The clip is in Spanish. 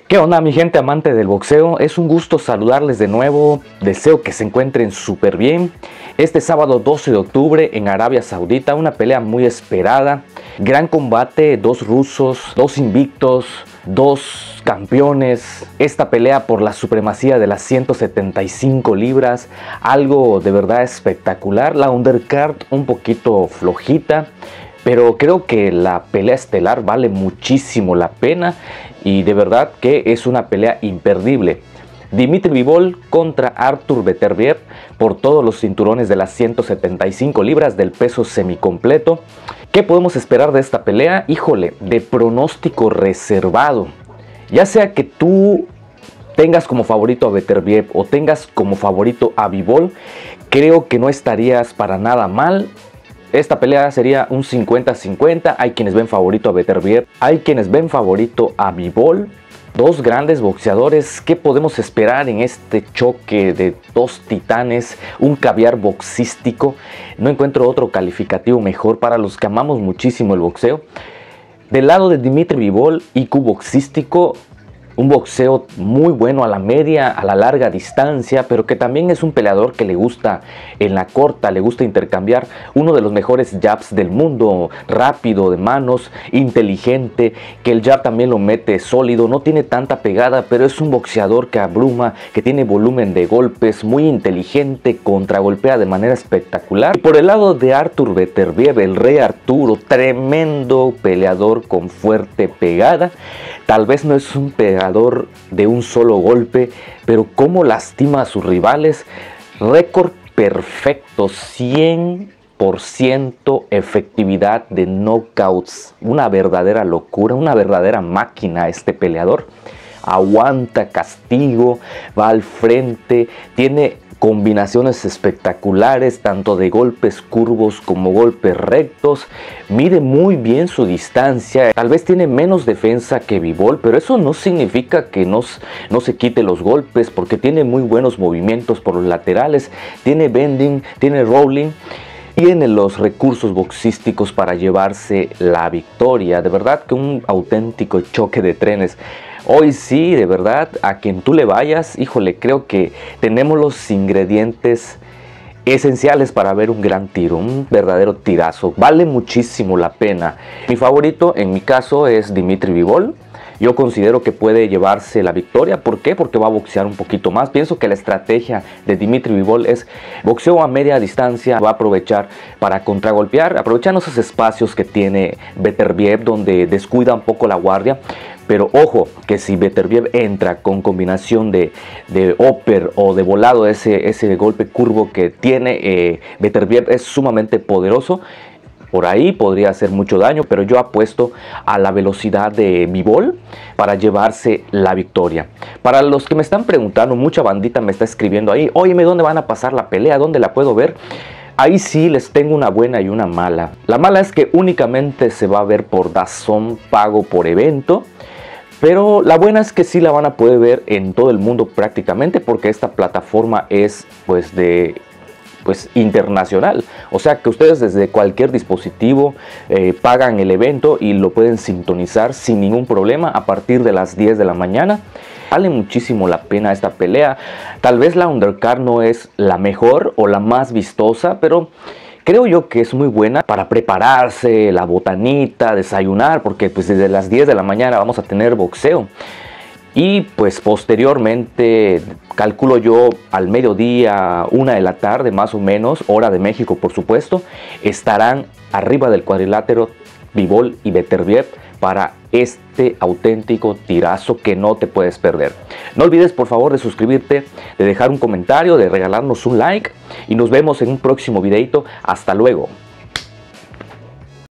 ¿Qué onda, mi gente amante del boxeo? Es un gusto saludarles de nuevo. Deseo que se encuentren súper bien. Este sábado 12 de octubre en Arabia Saudita, una pelea muy esperada. Gran combate, dos rusos, dos invictos, dos campeones. Esta pelea por la supremacía de las 175 libras, algo de verdad espectacular. La undercard un poquito flojita, pero creo que la pelea estelar vale muchísimo la pena y de verdad que es una pelea imperdible. Dmitry Bivol contra Artur Beterbiev por todos los cinturones de las 175 libras del peso semicompleto. ¿Qué podemos esperar de esta pelea? Híjole, de pronóstico reservado. Ya sea que tú tengas como favorito a Beterbiev o tengas como favorito a Bivol, creo que no estarías para nada mal. Esta pelea sería un 50-50, hay quienes ven favorito a Beterbiev, hay quienes ven favorito a Bivol. Dos grandes boxeadores. ¿Qué podemos esperar en este choque de dos titanes? Un caviar boxístico. No encuentro otro calificativo mejor para los que amamos muchísimo el boxeo. Del lado de Dmitry Bivol, IQ boxístico. Un boxeo muy bueno a la media, a la larga distancia, pero que también es un peleador que le gusta en la corta, le gusta intercambiar. Uno de los mejores jabs del mundo, rápido de manos, inteligente, que el jab también lo mete sólido, no tiene tanta pegada, pero es un boxeador que abruma, que tiene volumen de golpes, muy inteligente, contragolpea de manera espectacular. Y por el lado de Artur Beterbiev, el rey Arturo, tremendo peleador con fuerte pegada. Tal vez no es un peleador de un solo golpe, pero cómo lastima a sus rivales. Récord perfecto, 100% efectividad de knockouts. Una verdadera locura, una verdadera máquina este peleador. Aguanta castigo, va al frente, tiene combinaciones espectaculares, tanto de golpes curvos como golpes rectos. Mide muy bien su distancia. Tal vez tiene menos defensa que Bivol, pero eso no significa que no se quite los golpes, porque tiene muy buenos movimientos por los laterales. Tiene bending, tiene rolling. Tiene los recursos boxísticos para llevarse la victoria. De verdad que un auténtico choque de trenes. Hoy sí, de verdad, a quien tú le vayas, híjole, creo que tenemos los ingredientes esenciales para ver un gran tiro, un verdadero tirazo. Vale muchísimo la pena. Mi favorito, en mi caso, es Dmitry Bivol. Yo considero que puede llevarse la victoria. ¿Por qué? Porque va a boxear un poquito más. Pienso que la estrategia de Dmitry Bivol es boxeo a media distancia. Va a aprovechar para contragolpear, aprovechando esos espacios que tiene Beterbiev, donde descuida un poco la guardia. Pero ojo, que si Beterbiev entra con combinación de upper o de volado, ese golpe curvo que tiene Beterbiev es sumamente poderoso. Por ahí podría hacer mucho daño, pero yo apuesto a la velocidad de Bivol para llevarse la victoria. Para los que me están preguntando, mucha bandita me está escribiendo ahí: óyeme, ¿dónde van a pasar la pelea? ¿Dónde la puedo ver? Ahí sí les tengo una buena y una mala. La mala es que únicamente se va a ver por DAZN, pago por evento. Pero la buena es que sí la van a poder ver en todo el mundo prácticamente, porque esta plataforma es internacional. O sea que ustedes desde cualquier dispositivo pagan el evento y lo pueden sintonizar sin ningún problema a partir de las 10 de la mañana. Vale muchísimo la pena esta pelea. Tal vez la undercard no es la mejor o la más vistosa, pero creo yo que es muy buena para prepararse, la botanita, desayunar, porque pues desde las 10 de la mañana vamos a tener boxeo. Y pues posteriormente, calculo yo al mediodía, 1 de la tarde más o menos, hora de México por supuesto, estarán arriba del cuadrilátero Bivol y Beterbiev para este auténtico tirazo que no te puedes perder. No olvides por favor de suscribirte, de dejar un comentario, de regalarnos un like y nos vemos en un próximo videito. Hasta luego.